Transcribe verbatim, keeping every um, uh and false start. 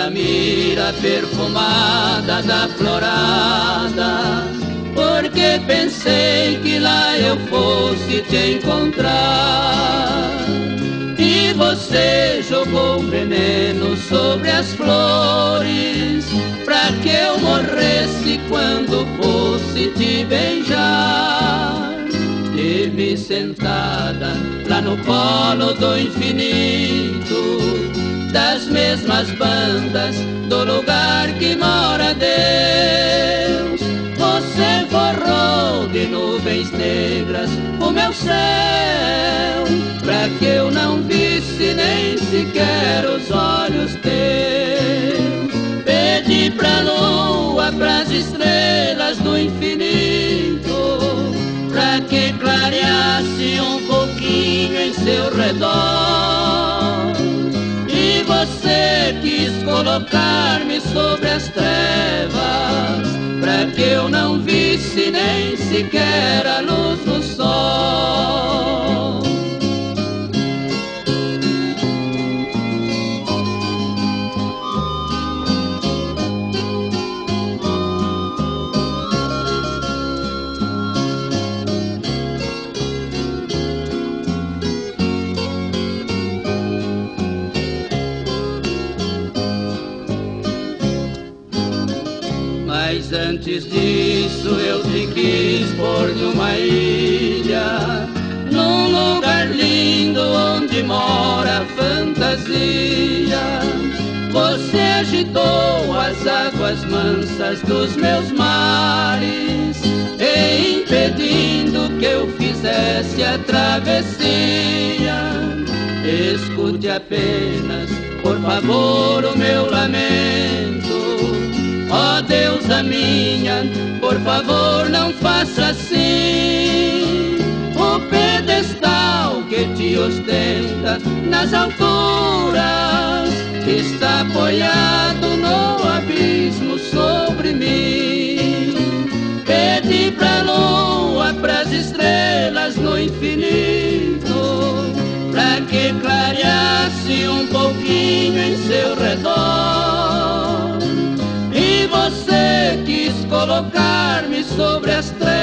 a mira perfumada da florada, porque pensei que lá eu fosse te encontrar. E você jogou veneno sobre as flores, pra que eu morresse quando fosse te beijar. Te vi sentada lá no colo do infinito, das mesmas bandas do lugar que mora Deus. Você borrou de nuvens negras o meu céu, pra que eu não visse nem sequer os olhos teus. Pedi pra lua, pras estrelas do infinito, pra que clareasse um pouquinho em seu redor. E você quis colocar-me sobre as trevas, pra que eu não visse nem sequer a luz do sol. Mas antes disso eu te quis pôr numa ilha, num lugar lindo onde mora a fantasia. Você agitou as águas mansas dos meus mares, e impedindo que eu fizesse a travessia. Escute apenas, por favor, o meu lamento. Ó oh, deusa minha, por favor não faça assim. O pedestal que te ostenta nas alturas está apoiado no abismo sobre mim. Pedi pra lua, pras estrelas no infinito, pra que clareasse um pouquinho em seu redor. E você quis colocar-me sobre as trevas,